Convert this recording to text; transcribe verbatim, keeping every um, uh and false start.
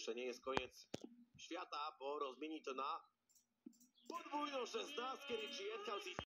jeszcze nie jest koniec świata, bo rozmieni to na podwójną szesnastkę. Richie Edhouse i